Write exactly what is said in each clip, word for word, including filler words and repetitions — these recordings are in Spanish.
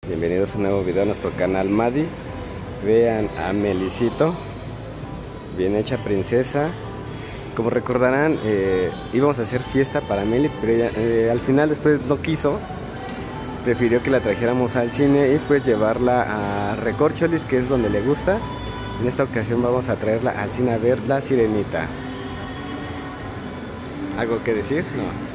Bienvenidos a un nuevo video a nuestro canal Madi. Vean a Melicito, bien hecha princesa. Como recordarán, eh, íbamos a hacer fiesta para Meli, pero ella, eh, al final después no quiso. Prefirió que la trajéramos al cine y pues llevarla a Recorcholis, que es donde le gusta. En esta ocasión vamos a traerla al cine a ver La Sirenita. ¿Algo que decir? No.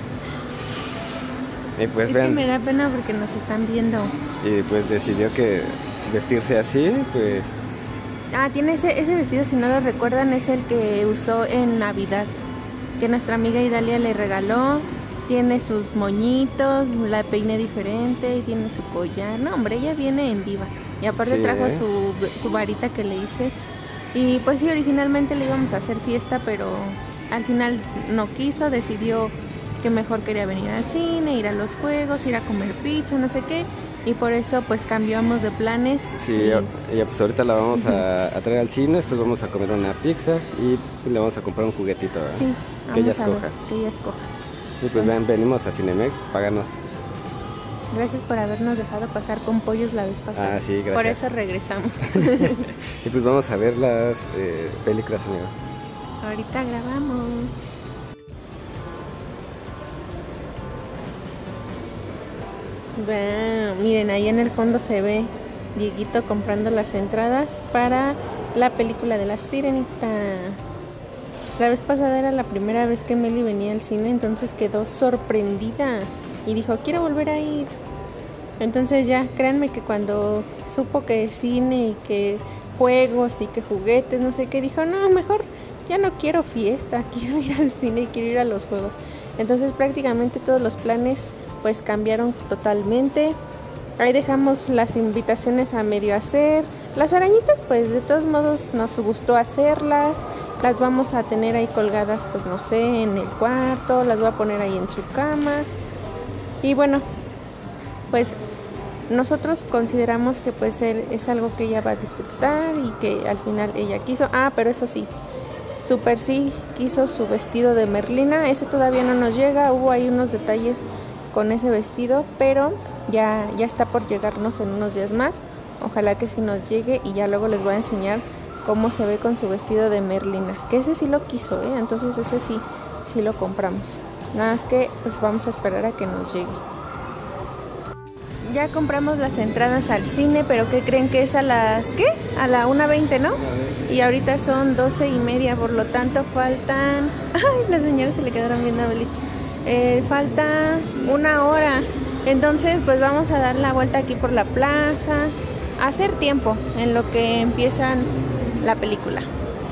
Y pues es vean, que me da pena porque nos están viendo. Y pues decidió que vestirse así, pues... Ah, tiene ese, ese vestido, si no lo recuerdan, es el que usó en Navidad, que nuestra amiga Idalia le regaló. Tiene sus moñitos, la peiné diferente y tiene su collar. No, hombre, ella viene en diva. Y aparte Sí, trajo ¿eh? su, su varita que le hice. Y pues sí, originalmente le íbamos a hacer fiesta, pero al final no quiso, decidió que mejor quería venir al cine, ir a los juegos, ir a comer pizza, no sé qué. Y por eso pues cambiamos de planes. Sí, y... ya, ya, pues ahorita la vamos a, a traer al cine, después vamos a comer una pizza y le vamos a comprar un juguetito, ¿verdad? Sí, que ella vamos a ver, escoja. que ella escoja. Y pues vean, venimos a Cinemex, páganos. Gracias por habernos dejado pasar con pollos la vez pasada. Ah, sí, gracias. Por eso regresamos. Y pues vamos a ver las eh, películas, amigos. Ahorita grabamos. Wow, miren, ahí en el fondo se ve Dieguito comprando las entradas para la película de La Sirenita. La vez pasada era la primera vez que Meli venía al cine, entonces quedó sorprendida y dijo, quiero volver a ir. Entonces ya, créanme que cuando supo que cine y que juegos y que juguetes, no sé qué, dijo, no, mejor ya no quiero fiesta, quiero ir al cine y quiero ir a los juegos. Entonces prácticamente todos los planes pues cambiaron totalmente. Ahí dejamos las invitaciones a medio hacer. Las arañitas pues de todos modos nos gustó hacerlas. Las vamos a tener ahí colgadas pues no sé, en el cuarto. Las voy a poner ahí en su cama. Y bueno, pues nosotros consideramos que pues él es algo que ella va a disfrutar y que al final ella quiso. Ah, pero eso sí, Super sí quiso su vestido de Merlina. Ese todavía no nos llega. Hubo ahí unos detalles con ese vestido, pero ya, ya está por llegarnos en unos días más. Ojalá que sí nos llegue y ya luego les voy a enseñar cómo se ve con su vestido de Merlina, que ese sí lo quiso, ¿eh? Entonces ese sí, sí lo compramos. Nada más que pues vamos a esperar a que nos llegue. Ya compramos las entradas al cine, pero ¿qué creen que es a las qué? A la una veinte, ¿no? Y ahorita son doce y media, por lo tanto faltan... Ay, las señoras se le quedaron viendo a Beli. Eh, falta una hora, entonces pues vamos a dar la vuelta aquí por la plaza, a hacer tiempo en lo que empiezan la película.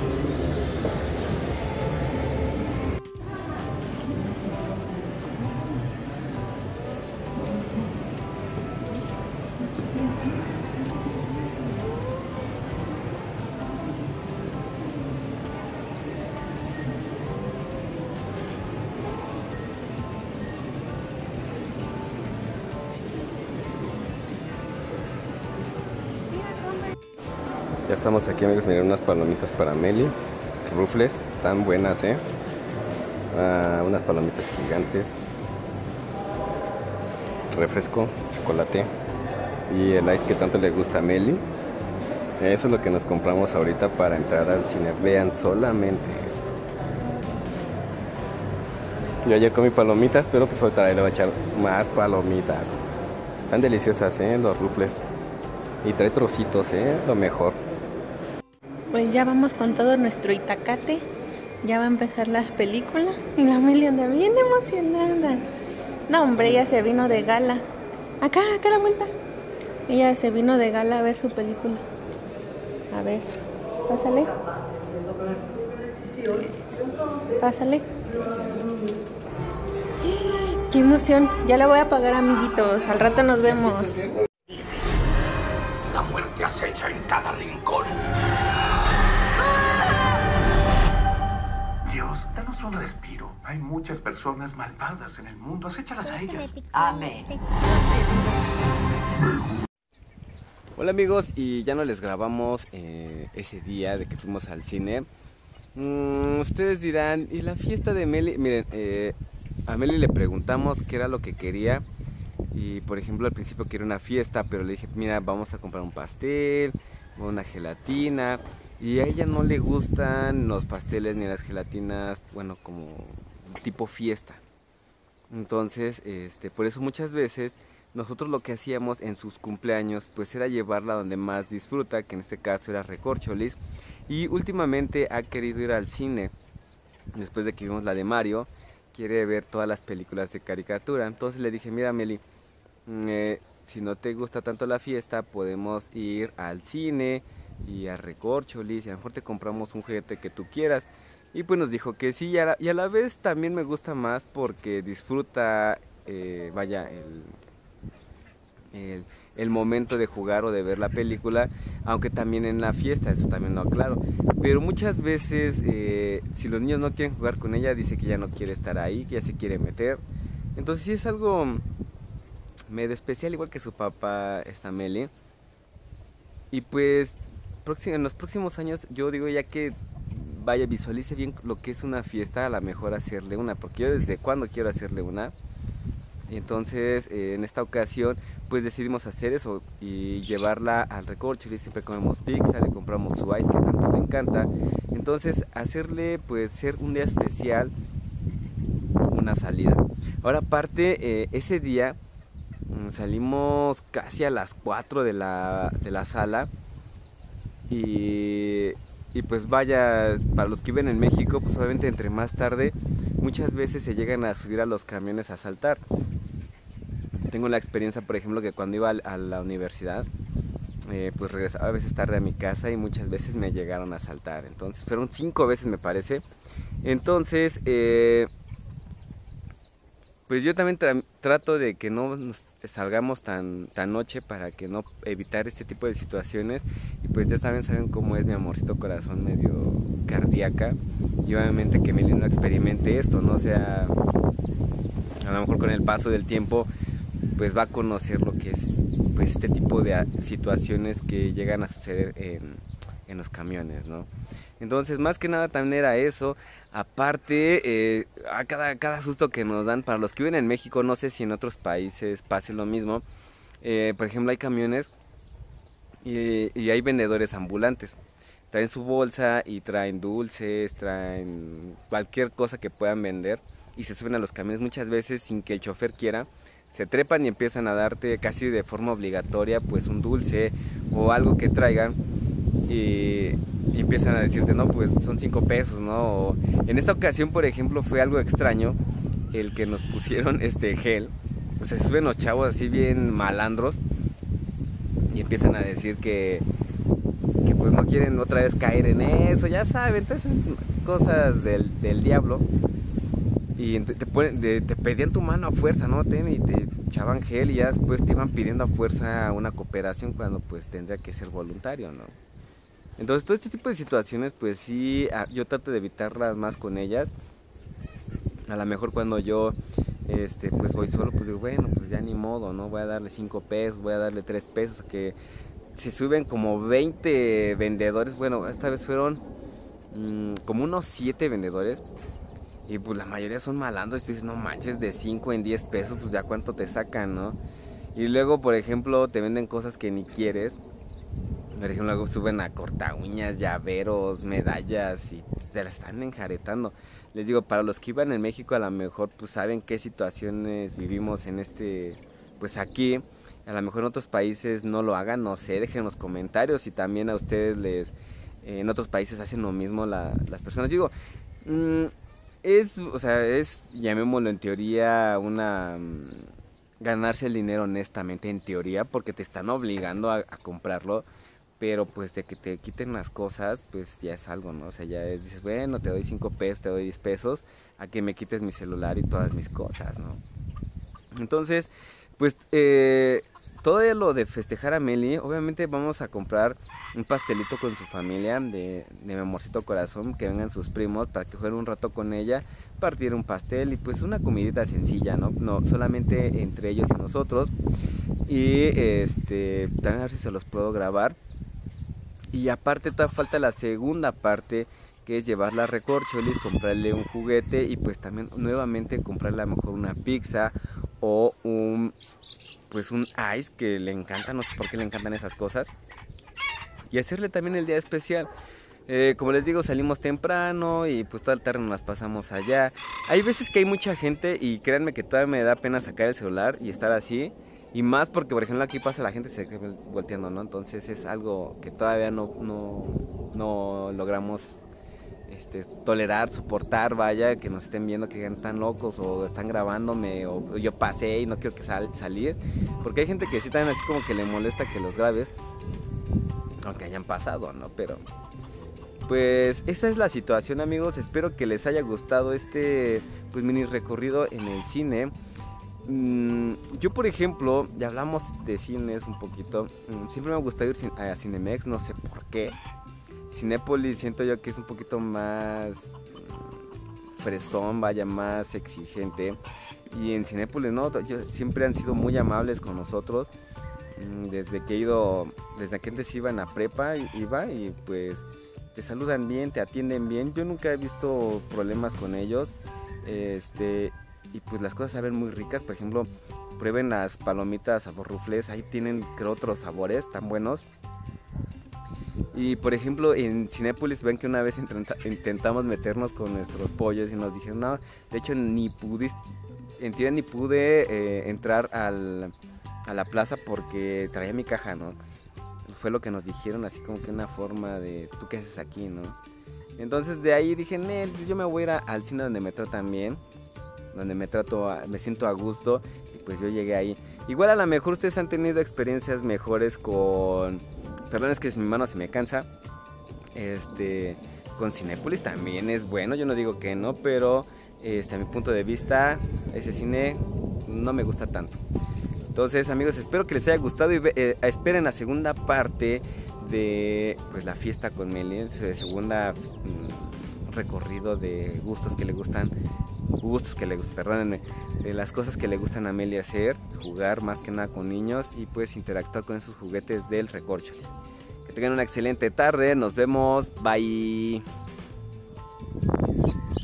Ya estamos aquí, amigos, miren unas palomitas para Meli, rufles, tan buenas, eh. Ah, unas palomitas gigantes, refresco, chocolate y el ice que tanto le gusta a Meli. Eso es lo que nos compramos ahorita para entrar al cine. Vean solamente esto. Yo ayer comí palomitas, pero pues ahorita le voy a echar más palomitas. Están deliciosas, eh, los rufles. Y trae trocitos, eh, lo mejor. Pues ya vamos con todo nuestro itacate. Ya va a empezar la película y la Meli anda bien emocionada. No, hombre, ella se vino de gala. Acá, acá a la vuelta. Ella se vino de gala a ver su película. A ver, pásale. Pásale. ¡Qué emoción! Ya la voy a apagar, amiguitos. Al rato nos vemos. La muerte acecha en cada rincón. Dios, danos un respiro. Hay muchas personas malvadas en el mundo. Acéchalas a ellas. Amén. Hola, amigos, y ya no les grabamos eh, ese día de que fuimos al cine. Mm, ustedes dirán, ¿y la fiesta de Meli? Miren, eh, a Meli le preguntamos qué era lo que quería y por ejemplo al principio quería una fiesta, pero le dije, mira, vamos a comprar un pastel, una gelatina, y a ella no le gustan los pasteles ni las gelatinas, bueno, como tipo fiesta. Entonces, este, por eso muchas veces nosotros lo que hacíamos en sus cumpleaños pues era llevarla donde más disfruta, que en este caso era Recorcholis, y últimamente ha querido ir al cine. Después de que vimos la de Mario, quiere ver todas las películas de caricatura. Entonces le dije, mira Meli, eh, si no te gusta tanto la fiesta, podemos ir al cine y a Recorcholis, y a lo mejor te compramos un juguete que tú quieras. Y pues nos dijo que sí, y a la, y a la vez también me gusta más porque disfruta, eh, vaya, el, el, el momento de jugar o de ver la película, aunque también en la fiesta, eso también lo aclaro. Pero muchas veces, eh, si los niños no quieren jugar con ella, dice que ya no quiere estar ahí, que ya se quiere meter. Entonces sí es algo medio especial, igual que su papá, esta Meli. Y pues en los próximos años, yo digo ya que vaya, visualice bien lo que es una fiesta, a lo mejor hacerle una, porque yo desde cuando quiero hacerle una. Y entonces eh, en esta ocasión pues decidimos hacer eso y llevarla al Recorcholis. Siempre comemos pizza, le compramos su ice que tanto le encanta. Entonces hacerle pues ser un día especial, una salida. Ahora aparte, eh, ese día mmm, salimos casi a las cuatro de la, de la sala y... Y pues vaya, para los que viven en México, pues obviamente entre más tarde, muchas veces se llegan a subir a los camiones a asaltar. Tengo la experiencia, por ejemplo, que cuando iba a la universidad, eh, pues regresaba a veces tarde a mi casa y muchas veces me llegaron a asaltar. Entonces, fueron cinco veces me parece. Entonces, eh, pues yo también tra trato de que no nos salgamos tan, tan noche para que no evitar este tipo de situaciones. Y pues ya saben, saben cómo es mi amorcito corazón, medio cardíaca. Y obviamente que Meli no experimente esto, ¿no? O sea, a lo mejor con el paso del tiempo pues va a conocer lo que es pues este tipo de situaciones que llegan a suceder en, en los camiones, ¿no? Entonces, más que nada también era eso. Aparte, eh, a cada, cada susto que nos dan, para los que viven en México, no sé si en otros países pase lo mismo. Eh, por ejemplo, hay camiones y, y hay vendedores ambulantes. Traen su bolsa y traen dulces, traen cualquier cosa que puedan vender y se suben a los camiones muchas veces sin que el chofer quiera. Se trepan y empiezan a darte casi de forma obligatoria pues un dulce o algo que traigan. Y, y empiezan a decirte, no, pues son cinco pesos, ¿no? O, en esta ocasión, por ejemplo, fue algo extraño el que nos pusieron este gel. O sea, se suben los chavos así bien malandros y empiezan a decir que, que pues no quieren otra vez caer en eso, ya saben, entonces cosas del, del diablo. Y te, te, ponen, te, te pedían tu mano a fuerza, ¿no? Ten, y te echaban gel y ya después te iban pidiendo a fuerza una cooperación cuando pues tendría que ser voluntario, ¿no? Entonces todo este tipo de situaciones pues sí, yo trato de evitarlas más con ellas. A lo mejor cuando yo este, pues voy solo, pues digo, bueno, pues ya ni modo, ¿no? Voy a darle cinco pesos, voy a darle tres pesos, que se suben como veinte vendedores. Bueno, esta vez fueron mmm, como unos siete vendedores. Y pues la mayoría son malandros y tú dices, no manches, de cinco en diez pesos, pues ya cuánto te sacan, ¿no? Y luego, por ejemplo, te venden cosas que ni quieres. Por ejemplo, luego suben a corta uñas, llaveros, medallas y te la están enjaretando. Les digo, para los que iban en México a lo mejor pues saben qué situaciones vivimos en este, pues aquí. A lo mejor en otros países no lo hagan, no sé, dejen en los comentarios si también a ustedes les, eh, en otros países hacen lo mismo la, las personas. Digo, mmm, es, o sea, es, llamémoslo en teoría, una... ganarse el dinero honestamente en teoría porque te están obligando a, a comprarlo. Pero pues de que te quiten las cosas, pues ya es algo, ¿no? O sea, ya es, dices, bueno, te doy cinco pesos, te doy diez pesos, a que me quites mi celular y todas mis cosas, ¿no? Entonces, pues, eh, todo lo de festejar a Meli, obviamente vamos a comprar un pastelito con su familia, de, de mi amorcito corazón, que vengan sus primos para que jueguen un rato con ella, partir un pastel y pues una comidita sencilla, ¿no? No solamente entre ellos y nosotros. Y este, también a ver si se los puedo grabar. Y aparte todavía falta la segunda parte, que es llevarla a Recorcholis, comprarle un juguete y pues también nuevamente comprarle a lo mejor una pizza o un pues un ice que le encanta, no sé por qué le encantan esas cosas, y hacerle también el día especial. Eh, como les digo, salimos temprano y pues toda la tarde nos las pasamos allá. Hay veces que hay mucha gente y créanme que todavía me da pena sacar el celular y estar así. Y más porque, por ejemplo, aquí pasa la gente se queda volteando, ¿no? Entonces es algo que todavía no, no, no logramos este, tolerar, soportar, vaya, que nos estén viendo que están locos o están grabándome o yo pasé y no quiero que sal, salir. Porque hay gente que sí también así como que le molesta que los grabes, aunque hayan pasado, ¿no? Pero pues esta es la situación, amigos. Espero que les haya gustado este pues mini recorrido en el cine. Yo, por ejemplo, ya hablamos de cines un poquito. Siempre me ha gustado ir a Cinemex, no sé por qué. Cinépolis siento yo que es un poquito más fresón, vaya, más exigente. Y en Cinépolis no, yo, siempre han sido muy amables con nosotros. Desde que he ido, desde que antes iba en la prepa, iba y pues te saludan bien, te atienden bien. Yo nunca he visto problemas con ellos. Este... Y pues las cosas saben muy ricas. Por ejemplo, prueben las palomitas sabor rufles. Ahí tienen, creo, otros sabores tan buenos. Y por ejemplo, en Cinépolis, ven que una vez intentamos meternos con nuestros pollos y nos dijeron, no, de hecho ni pudiste, en teoría ni pude eh, entrar al, a la plaza porque traía mi caja, ¿no? Fue lo que nos dijeron, así como que una forma de, ¿tú qué haces aquí, no? Entonces de ahí dije, Nel, yo me voy a ir a, al cine donde me tratan bien, donde me trato, a, me siento a gusto, y pues yo llegué ahí. Igual a lo mejor ustedes han tenido experiencias mejores con, perdón, es que mi mano se me cansa, este, con Cinépolis también es bueno, yo no digo que no, pero este, a mi punto de vista, ese cine no me gusta tanto. Entonces, amigos, espero que les haya gustado y eh, esperen la segunda parte de pues la fiesta con Meli, segunda mmm, recorrido de gustos que le gustan, gustos que le gustan, perdónenme, de las cosas que le gustan a Meli hacer, jugar más que nada con niños y pues interactuar con esos juguetes del Recorcholis. Que tengan una excelente tarde, nos vemos, bye.